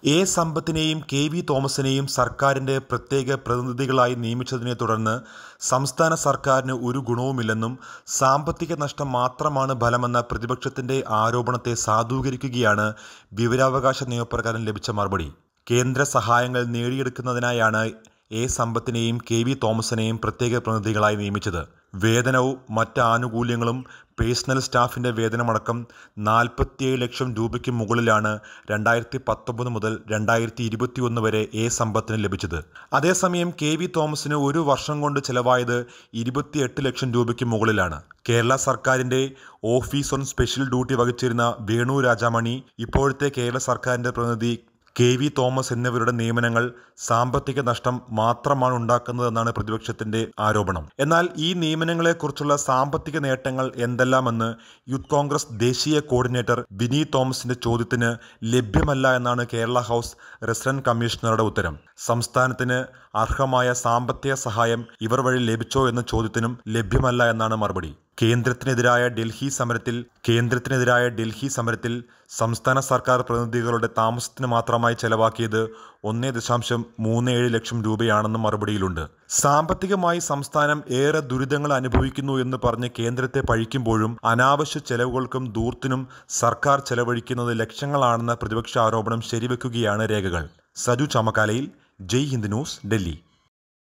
A സമ്പത്തിനെയും K V. തോമസിനെയും സർക്കാരിന്റെ പ്രത്യേക പ്രതിനിധികളായി നിയമിച്ചതിനെ തുടർന്ന് സംസ്ഥാന സർക്കാരിന് ഒരു ഗുണവുമില്ലെന്നും സാമ്പത്തിക നഷ്ടം മാത്രമാണ് ഫലമെന്ന പ്രതിപക്ഷത്തിന്റെ ആരോപണത്തെ സാധൂകരിക്കുകയാണ് വിവരാവകാശ നിയമപ്രകാരം ലഭിച്ച മറുപടി. കേന്ദ്ര സഹായങ്ങൾ നേടിയെടുക്കുന്നതിനായാണ് എ സമ്പത്തിനെയും കെ.വി. തോമസിനെയും പ്രത്യേക പ്രതിനിധികളായി നിയമിച്ചത്. വേതനവും മറ്റ് ആനുകൂല്യങ്ങളും പേഴ്സണൽ സ്റ്റാഫിന്റെ വേതനമടക്കം 47 ലക്ഷം രൂപയ്ക്ക് മുകളിലാണ് 2019 മുതൽ 2021 വരെ എ സമ്പത്തിന് ലഭിച്ചത്. അതേസമയം കെ.വി. തോമസിന് ഒരു വർഷം കൊണ്ട് ചെലവായത് 28 ലക്ഷം രൂപയ്ക്ക് മുകളിലാണ്. കേരള സർക്കാരിന്റെ ഓഫീസ് ഓൺ സ്പെഷ്യൽ ഡ്യൂട്ടി വഹിച്ചിരുന്ന വേണു രാജാമണി, ഇപ്പോഴത്തെ കേരള സർക്കാരിന്റെ പ്രതിനിധി കെ.വി. തോമസ് എന്നിവരുടെ നിയമനങ്ങൾ സാമ്പത്തിക നഷ്ടം മാത്രമാണ് ഉണ്ടാക്കുന്നതെന്നാണ് പ്രതിപക്ഷത്തിന്റെ ആരോപണം. എന്നാൽ ഈ നിയമനങ്ങളെക്കുറിച്ചുള്ള സാമ്പത്തിക നേട്ടങ്ങൾ എന്തെല്ലാമെന്ന് യൂത്ത് കോൺഗ്രസ് ദേശീയ കോർഡിനേറ്റർ വിനി തോമസിന്റെ ചോദ്യത്തിന് ലഭ്യമല്ല എന്നാണ് കേരള ഹൗസ് റെസിഡന്റ് കമ്മീഷണറുടെ ഉത്തരം. സംസ്ഥാനത്തിന് അർഹമായ സാമ്പത്തിക സഹായം ഇവർ വഴി ലഭിച്ചോ എന്ന ചോദ്യത്തിനും ലഭ്യമല്ല എന്നാണ് മറുപടി. കേന്ദ്രത്തിനെതിരായ ഡൽഹി സമരത്തിൽ സംസ്ഥാന സർക്കാർ പ്രതിനിധികളുടെ താമസത്തിന് മാത്രമായി ചെലവാക്കിയത് 1.37 ലക്ഷം രൂപയാണെന്നും മറുപടിയിലുണ്ട്. സാമ്പത്തികമായി സംസ്ഥാനം ഏറെ ദുരിതങ്ങൾ അനുഭവിക്കുന്നു എന്ന് പറഞ്ഞ് കേന്ദ്രത്തെ പഴിക്കുമ്പോഴും അനാവശ്യ ചെലവുകൾക്കും ധൂർത്തിനും സർക്കാർ ചെലവഴിക്കുന്നത് ലക്ഷങ്ങളാണെന്ന പ്രതിപക്ഷ ആരോപണം ശരിവെക്കുകയാണ് രേഖകൾ. സജു ചാമക്കാലയിൽ, ജയ് ഹിന്ദ് ന്യൂസ്, ഡൽഹി.